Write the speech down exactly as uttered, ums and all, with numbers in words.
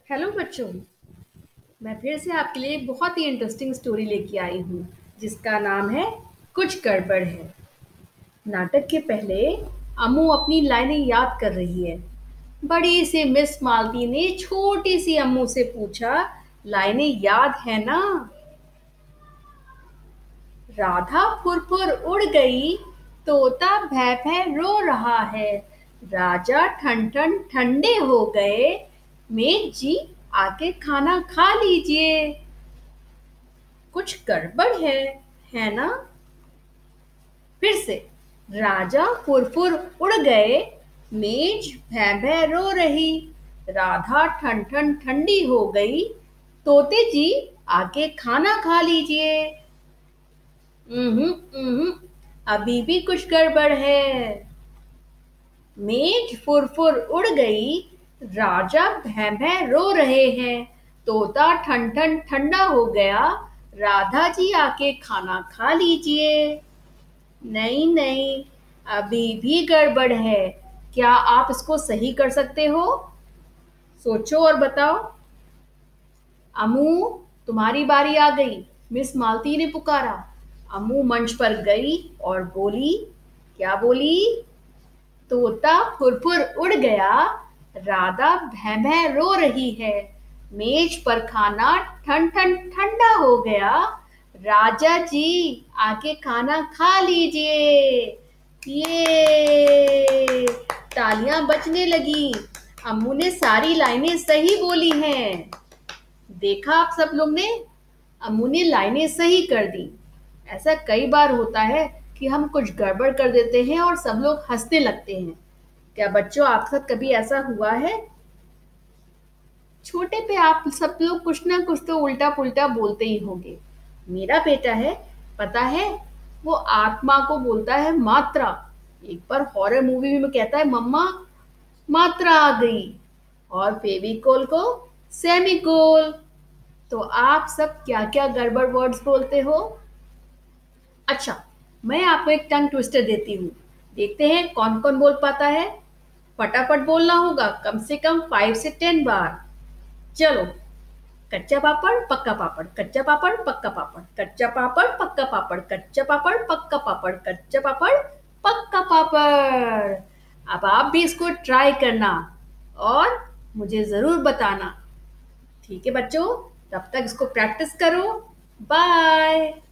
Hello बच्चों। मैं फिर से आपके लिए एक बहुत ही इंटरेस्टिंग स्टोरी लेके आई हूँ जिसका नाम है कुछ गड़बड़ है। नाटक के पहले अम्मू अपनी लाइनें याद कर रही है। बड़ी सी मिस मालती ने छोटी सी अम्मू से पूछा, लाइनें याद है ना? राधा फुरफुर उड़ गई, तोता भै भै रो रहा है, राजा ठन ठन ठंडे हो गए, मेघ जी आके खाना खा लीजिए। कुछ गड़बड़ है है ना? फिर से। राजा फुरफुर उड़ गए, मेज भै भै रो रही, राधा ठन ठन ठंडी हो गई, तोते जी आके खाना खा लीजिए। हम्म हम्म अभी भी कुछ गड़बड़ है। मेज फुरफुर उड़ गई, राजा भैं भैं रो रहे हैं, तोता ठन ठन ठंडा हो गया, राधा जी आके खाना खा लीजिए। नहीं नहीं, अभी भी गड़बड़ है। क्या आप इसको सही कर सकते हो? सोचो और बताओ। अमू, तुम्हारी बारी आ गई, मिस मालती ने पुकारा। अमू मंच पर गई और बोली। क्या बोली? तोता फुरफुर उड़ गया, राधा भैं भैं रो रही है, मेज पर खाना ठन ठन ठंडा हो गया, राजा जी आके खाना खा लीजिए। ये तालियां बजने लगी। अम्मू ने सारी लाइनें सही बोली हैं। देखा आप सब लोग ने, अम्मू ने लाइनें सही कर दी। ऐसा कई बार होता है कि हम कुछ गड़बड़ कर देते हैं और सब लोग हंसने लगते हैं। क्या बच्चों, आपके साथ कभी ऐसा हुआ है? छोटे पे आप सब लोग कुछ ना कुछ तो उल्टा पुल्टा बोलते ही होंगे। मेरा बेटा है, पता है, वो आत्मा को बोलता है मात्रा। एक बार हॉरर मूवी में कहता है, मम्मा मात्रा आ गई, और फेविकोल को सेमिकोल। तो आप सब क्या क्या गड़बड़ वर्ड्स बोलते हो? अच्छा, मैं आपको एक टंग ट्विस्टर देती हूँ। देखते हैं कौन कौन बोल पाता है। फटाफट बोलना होगा, कम से कम फाइव से टेन बार। चलो। कच्चा पापड़ पक्का पापड़, कच्चा पापड़ पक्का पापड़, कच्चा पापड़ पक्का पापड़, कच्चा पापड़ पक्का पापड़, कच्चा पापड़ पक्का पापड़। अब आप भी इसको ट्राई करना और मुझे जरूर बताना। ठीक है बच्चों, तब तक इसको प्रैक्टिस करो। बाय।